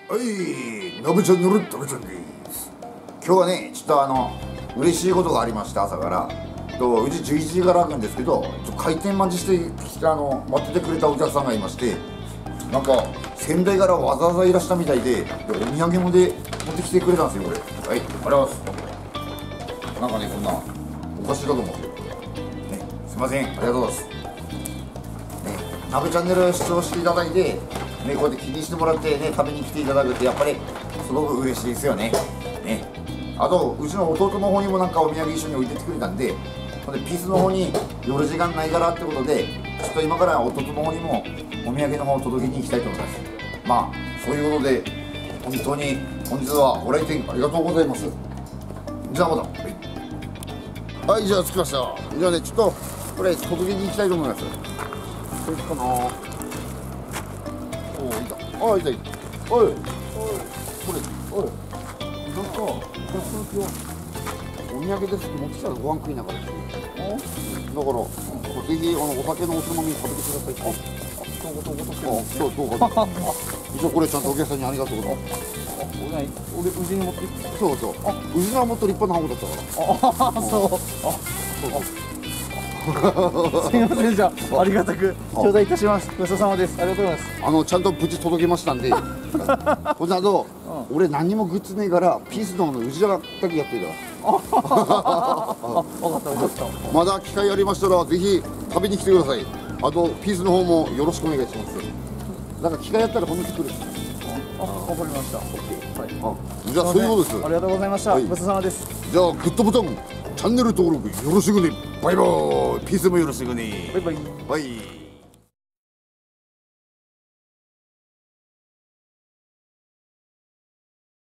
はい、のぶちゃんのるたぶちゃんです。今日はね、ちょっと嬉しいことがありまして、朝からうち11時から開くんですけど、開店待ちして待っててくれたお客さんがいまして、なんか仙台からわざわざいらしたみたいで、お土産もで持ってきてくれたんですよ。これ、はい、ありがとうございます。なんかね、こんなお菓子だと思うんですよね。すいません、ありがとうございますね。ナブチャンネル視聴していただいてね、こうやって気にしてもらってね、食べに来ていただくってやっぱりすごく嬉しいですよね。あとうちの弟の方にもなんかお土産一緒に置いてってくれたんで、ほんでピースの方に寄る時間ないからってことで、ちょっと今から弟の方にもお土産の方を届けに行きたいと思います。まあそういうことで本当に本日はご来店ありがとうございます。じゃあまた、はい、じゃあ着きました。じゃあね、ちょっとこれ届けに行きたいと思います。これかな。おお、いた。あ、いたいた。おい、おい、これ、おい。なんか、これお土産ですって持ってきたらご飯食いながらですね。だから、ぜひお酒のおつまみ食べてください。そう、一応これちゃんとお客さんにありがとうございます。俺、うちに持ってそう。うちのはもっと立派な箱だったから。そう。 すみません、じゃあ、ありがたく頂戴いたします。ごちそうさまです。ありがとうございます。 ちゃんと無事届けましたんで。この後、俺何にもグッズねえから、ピースのうちらだけやってるから。 分かった。 まだ機会ありましたら、ぜひ食べに来てください。あと、ピースの方もよろしくお願いします。だから機会あったら、本当に来る。 わかりました。 じゃあ、そういうことです。 ありがとうございました。ごちそうさまです。 じゃあ、グッドボタン、チャンネル登録よろしくね。バイバーイ。ピースもよろしくね。 バイバイ。 バイ。